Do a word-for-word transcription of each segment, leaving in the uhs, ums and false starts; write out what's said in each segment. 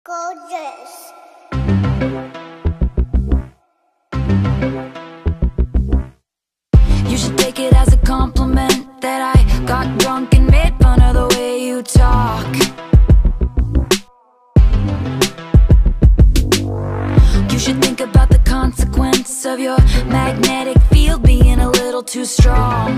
Gorgeous. You should take it as a compliment that I got drunk and made fun of the way you talk. You should think about the consequence of your magnetic field being a little too strong.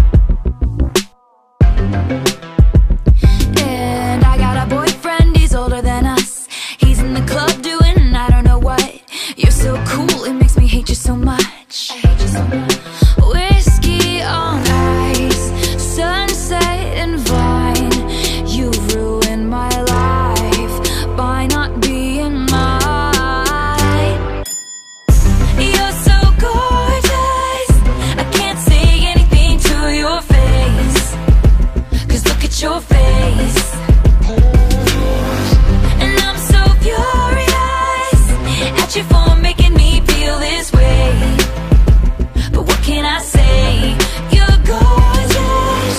And I got a boyfriend, he's older than us. He's in the club doing I don't know what. You're so cool, it makes me hate you so much. I hate you so much. Whiskey on ice, sunset and vine. You've ruined my life by not being mine. You're so gorgeous, I can't say anything to your face, 'cause look at your face. And I'm so furious at you for making me feel this way. But what can I say? You're gorgeous.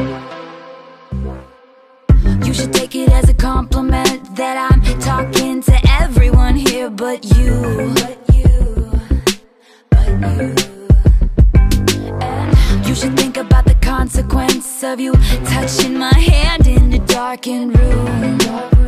You should take it as a compliment that I'm talking to everyone here but you. But you, but you. And you should think about the consequence of you touching my hand in a darkened room.